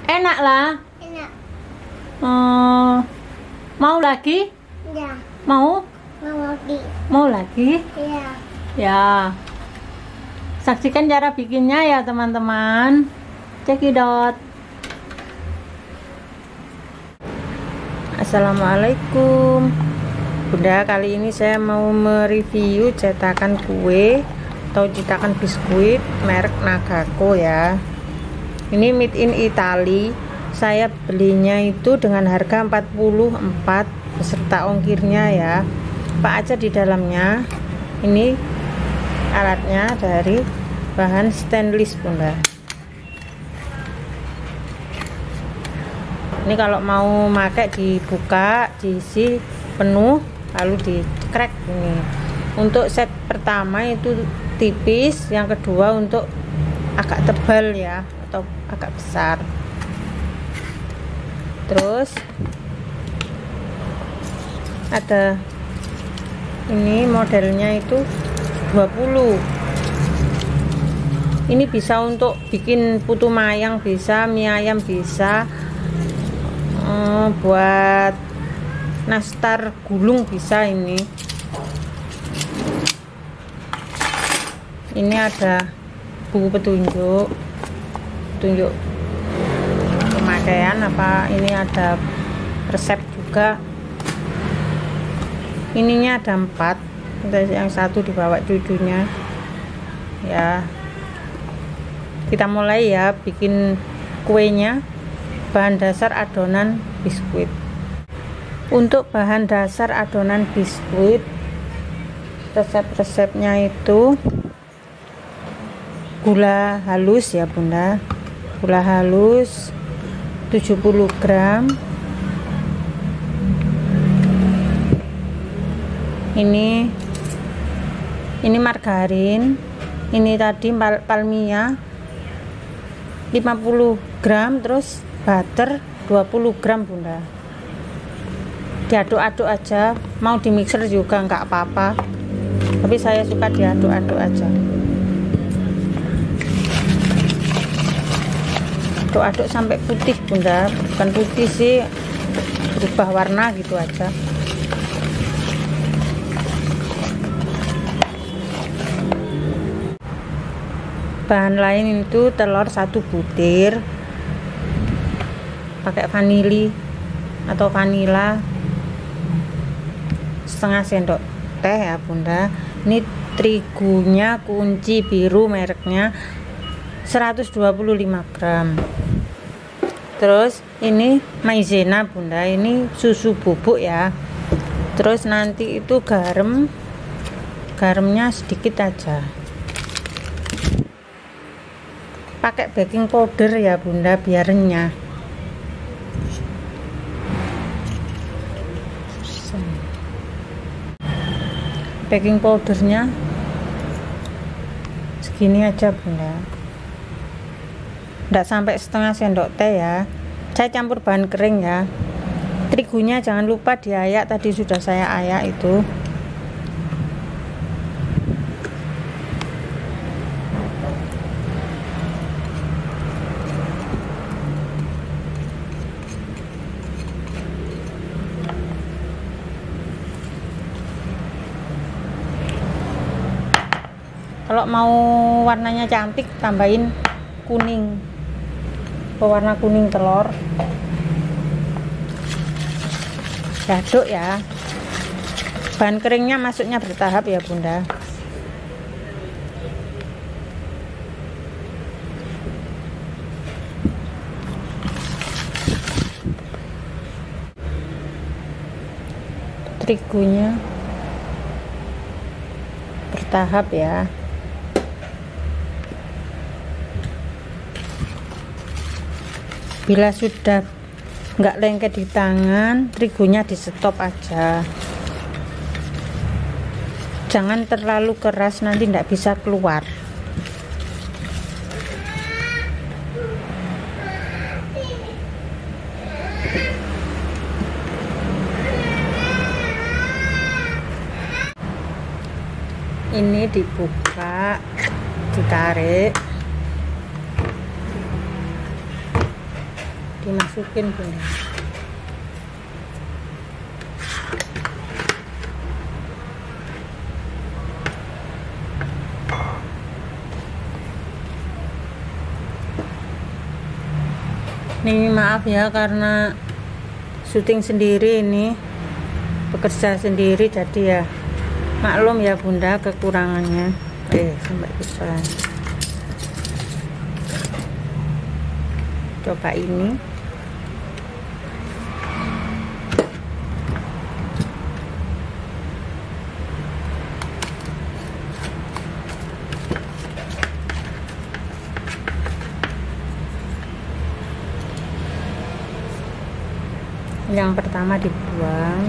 Enak lah. Enak. Mau lagi? Ya. Mau? Mau lagi. Mau lagi? Ya. Ya. Saksikan cara bikinnya ya teman-teman. Cekidot. Assalamualaikum. Bunda, kali ini saya mau mereview cetakan kue atau cetakan biskuit merek Nagako ya. Ini made in Italy. Saya belinya itu dengan harga 44 beserta ongkirnya ya. Apa aja di dalamnya? Ini alatnya dari bahan stainless Bunda. Ini kalau mau pakai dibuka, diisi penuh, lalu di-crack ini. Untuk set pertama itu tipis, yang kedua untuk agak tebal ya, atau agak besar. Terus ada ini modelnya itu 20. Ini bisa untuk bikin putu mayang, bisa mie ayam, bisa buat nastar gulung bisa. Ini ada buku petunjuk pemakaian apa, ini ada resep juga. Ininya ada 4, yang satu dibawa cucunya ya. Kita mulai ya bikin kuenya. Bahan dasar adonan biskuit. Untuk bahan dasar adonan biskuit, resep-resepnya itu gula halus ya Bunda, gula halus 70 gram, ini margarin, ini tadi palmia 50 gram, terus butter 20 gram Bunda. Diaduk-aduk aja, mau di mixer juga nggak apa-apa, tapi saya suka diaduk-aduk aja. Aduk-aduk sampai putih Bunda, bukan putih sih, berubah warna gitu aja. Bahan lain itu telur 1 butir, pakai vanili atau vanila setengah sendok teh ya Bunda. Ini terigunya kunci biru, mereknya 125 gram. Terus ini maizena Bunda, ini susu bubuk ya. Terus nanti itu garamnya sedikit aja. Pakai baking powder ya Bunda biar renyah. Baking powdernya segini aja Bunda, enggak sampai setengah sendok teh ya. Saya campur bahan kering ya. Terigunya jangan lupa diayak, tadi sudah saya ayak itu. Kalau mau warnanya cantik, tambahin kuning, pewarna kuning telur. Aduk ya. Bahan keringnya masuknya bertahap ya Bunda. Terigunya bertahap ya. Bila sudah nggak lengket di tangan, terigunya di stop aja. Jangan terlalu keras, nanti nggak bisa keluar. Ini dibuka, ditarik. dimasukin bunda. Ini maaf ya karena syuting sendiri, ini bekerja sendiri, jadi ya maklum ya bunda kekurangannya. Sampai bisa coba ini. Yang pertama dibuang.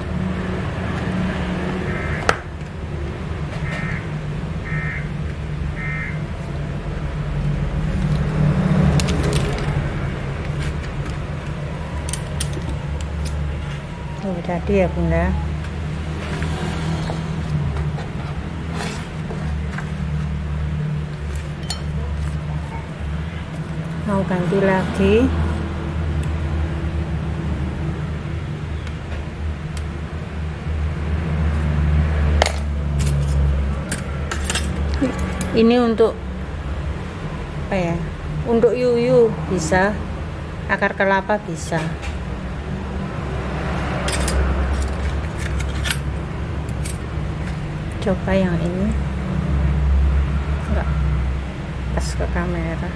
Jadi ya bunda. Mau ganti lagi. Ini untuk apa ya? Untuk yuyu bisa, akar kelapa bisa. Coba yang ini, enggak pas ke kamera.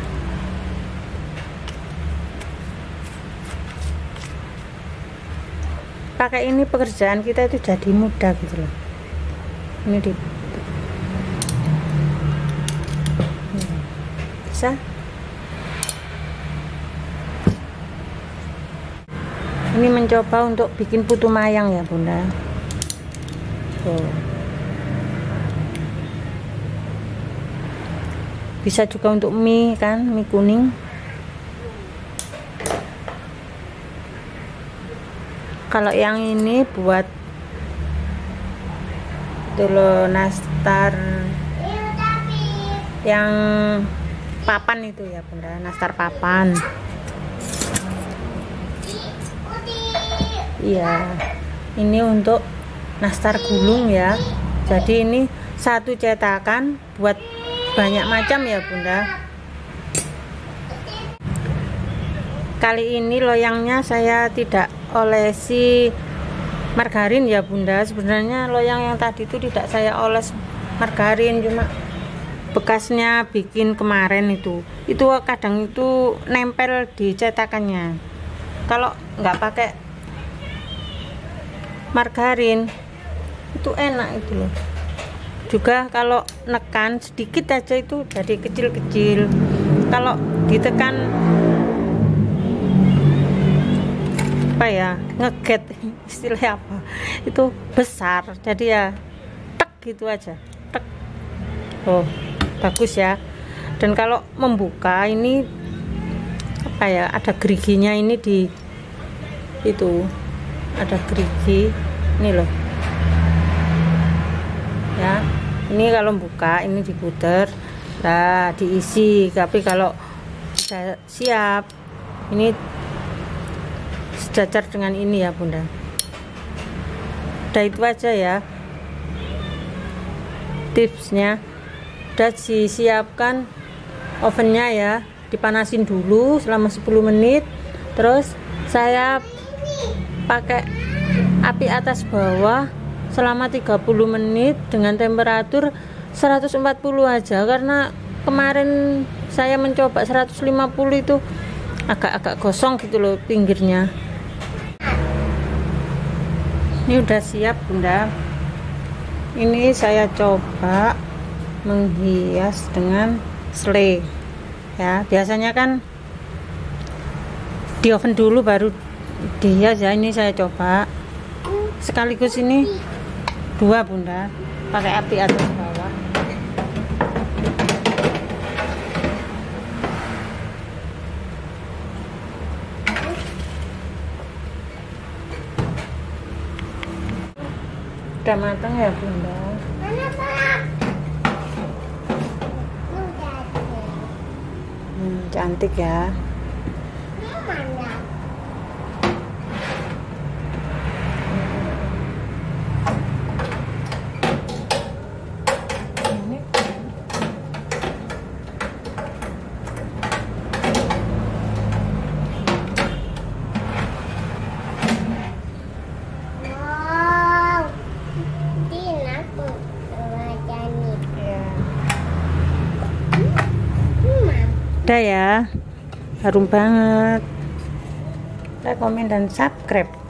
Pakai ini pekerjaan kita itu jadi mudah gitu loh. Ini bisa. Ini mencoba untuk bikin putu mayang ya bunda. Bisa juga untuk mie kan, mie kuning. Kalau yang ini buat dulu nastar yang papan itu ya bunda, nastar papan. Iya, ini untuk nastar gulung ya. Jadi ini satu cetakan buat banyak macam ya bunda. Kali ini loyangnya saya tidak olesi margarin ya bunda. Sebenarnya loyang yang tadi itu tidak saya oles margarin, cuma bekasnya bikin kemarin itu kadang itu nempel di cetakannya. Kalau nggak pakai margarin itu enak itu loh. Juga kalau nekan sedikit aja itu jadi kecil-kecil. Kalau ditekan apa ya, ngeget istilahnya apa, itu besar. Jadi ya tek gitu aja, tek. Bagus ya. Dan kalau membuka ini apa ya, ada geriginya ini di itu, ada gerigi ini loh ya. Ini kalau buka ini diputer, nah diisi. Tapi kalau sudah siap ini sejajar dengan ini ya bunda. Udah itu aja ya tipsnya. Udah disiapkan ovennya ya, dipanasin dulu selama 10 menit. Terus saya pakai api atas bawah selama 30 menit dengan temperatur 140 aja, karena kemarin saya mencoba 150 itu agak-agak gosong gitu loh pinggirnya. Ini udah siap bunda. Ini saya coba menghias dengan selai ya. Biasanya kan di oven dulu baru dihias ya. Ini saya coba sekaligus ini 2 bunda, pakai api atas bawah. Udah matang ya bunda. Cantik ya. Udah ya, harum banget. Like, komen, dan subscribe.